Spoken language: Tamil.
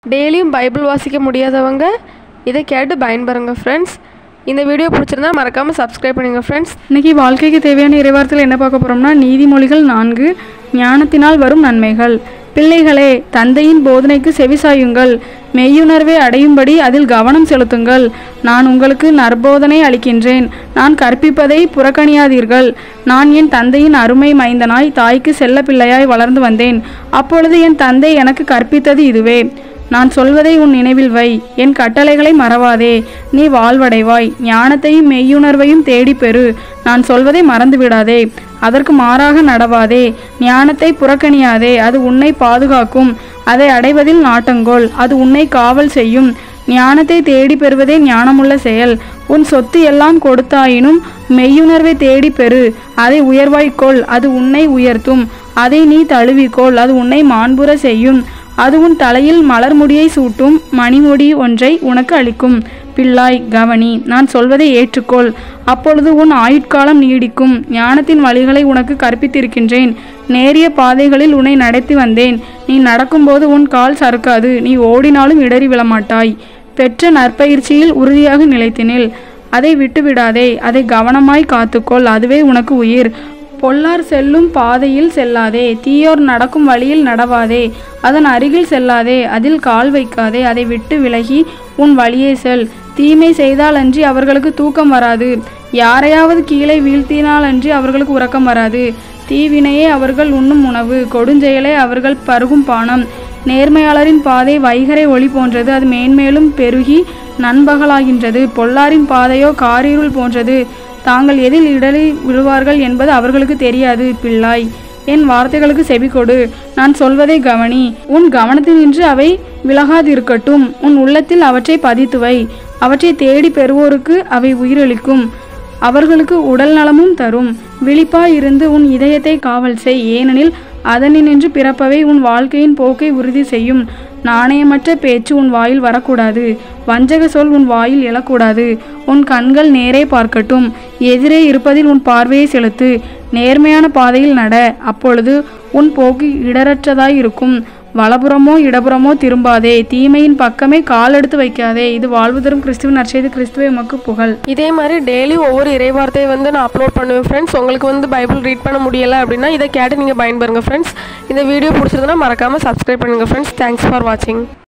டெய்லியும் பைபிள் வாசிக்க முடியாதவங்க இதை கேட்டு பயன்பெறுங்க ஃப்ரெண்ட்ஸ். இந்த வீடியோ பிடிச்சிருந்தா மறக்காமல் சப்ஸ்கிரைப் பண்ணுங்க ஃப்ரெண்ட்ஸ். இன்றைக்கி வாழ்க்கைக்கு தேவையான இறைவார்த்தையில் என்ன பார்க்க போகிறோம்னா, நீதிமொழிகள் 4 ஞானத்தினால் வரும் நன்மைகள். பிள்ளைகளே, தந்தையின் போதனைக்கு செவிசாயுங்கள், மெய்யுணர்வை அடையும்படி அதில் கவனம் செலுத்துங்கள். நான் உங்களுக்கு நற்போதனை அளிக்கின்றேன், நான் கற்பிப்பதை புறக்கணியாதீர்கள். நான் என் தந்தையின் அருமை மைந்தனாய் தாய்க்கு செல்ல பிள்ளையாய் வளர்ந்து வந்தேன். அப்பொழுது என் தந்தை எனக்கு கற்பித்தது இதுவே. நான் சொல்வதை உன் நினைவில் வை, என் கட்டளைகளை மறவாதே, நீ வாழ்வடைவாய். ஞானத்தையும் மெய்யுணர்வையும் தேடி பெறு, நான் சொல்வதை மறந்து விடாதே, அதற்கு மாறாக நடவாதே. ஞானத்தை புறக்கணியாதே, அது உன்னை பாதுகாக்கும். அதை அடைவதில் நாட்டங்கொள், அது உன்னை காவல் செய்யும். ஞானத்தை தேடி பெறுவதே ஞானமுள்ள செயல். உன் சொத்து எல்லாம் கொடுத்தாயினும் மெய்யுணர்வை தேடி பெறு, அதை உயர்வாய்க்கொள், அது உன்னை உயர்த்தும். அதை நீ தழுவிக்கொள், அது உன்னை மாண்புற செய்யும். அது உன் தலையில் மலர்முடியை சூட்டும், மணிமுடி ஒன்றை உனக்கு அளிக்கும். பிள்ளாய், கவனி, நான் சொல்வதை ஏற்றுக்கொள், அப்பொழுது உன் ஆயுட்காலம் நீடிக்கும். ஞானத்தின் வழிகளை உனக்கு கற்பித்திருக்கின்றேன், நேரிய பாதைகளில் உன்னை நடத்தி வந்தேன். நீ நடக்கும்போது உன் கால் சறுக்காது, நீ ஓடினாலும் இடறி விழமாட்டாய். பெற்ற நற்பயிற்சியில் உறுதியாக நிலைத்தினில், அதை விட்டுவிடாதே, அதை கவனமாய் காத்துக்கொள், அதுவே உனக்கு உயிர். பொல்லார் செல்லும் பாதையில் செல்லாதே, தீயோர் நடக்கும் வழியில் நடவாதே, அதன் அருகில் செல்லாதே, அதில் கால் வைக்காதே. அதை விட்டு விலகி உன் வழியே செல். தீமை செய்தாலன்றி அவர்களுக்கு தூக்கம் வராது, யாரையாவது கீழே வீழ்த்தினாலன்றி அவர்களுக்கு உறக்கம் வராது. தீவினையே அவர்கள் உண்ணும் உணவு, கொடுஞ்செயலே அவர்கள் பருகும் பானம். நேர்மையாளரின் பாதை வைகரை ஒளி போன்றது, அது மேன்மேலும் பெருகி நண்பகலாகின்றது. பொல்லாரின் பாதையோ காரிருள் போன்றது, தாங்கள் எதில் இடறி விழுவார்கள் என்பது அவர்களுக்கு தெரியாது. பிள்ளாய், என் வார்த்தைகளுக்கு செவிகொடு, நான் சொல்வதை கவனி. உன் கவனத்தினின்று அவை விலகாதிருக்கட்டும், உன் உள்ளத்தில் அவற்றை பதித்துவை. அவற்றை தேடி பெறுவோருக்கு அவை உயிரளிக்கும், அவர்களுக்கு உடல் நலமும் தரும். விழிப்பாயிருந்து உன் இதயத்தை காவல் செய், ஏனெனில் அதனின்று பிறப்பவை உன் வாழ்க்கையின் போக்கை உறுதி செய்யும். நாணயமற்ற பேச்சு உன் வாயில் வரக்கூடாது, வஞ்சக சொல் உன் வாயில் எழக்கூடாது. உன் கண்கள் நேரே பார்க்கட்டும், எதிரே இருப்பதில் உன் பார்வையை செலுத்து. நேர்மையான பாதையில் நட, அப்பொழுது உன் போக்கு இடரற்றதாயிருக்கும். வலப்புறமோ இடப்புறமோ திரும்பாதே, தீமையின் பக்கமே கால் எடுத்து வைக்காதே. இது வாழ்வு தரும் கிறிஸ்துவின் நற்செய்தி. கிறிஸ்துவே உமக்கு புகழ். இதே மாதிரி டெய்லி ஒவ்வொரு இறைவார்த்தையை நான் அப்லோட் பண்ணுவேன் ஃப்ரெண்ட்ஸ். உங்களுக்கு பைபிள் ரீட் பண்ண முடியலை அப்படின்னா இதை கேட்டு நீங்கள் பயன்பெறுங்க ஃப்ரெண்ட்ஸ். இந்த வீடியோ பிடிச்சிருந்தனா மறக்காமல் சப்ஸ்கிரைப் பண்ணுங்கள் ஃப்ரெண்ட்ஸ். தேங்க்ஸ் ஃபார் வாட்சிங்.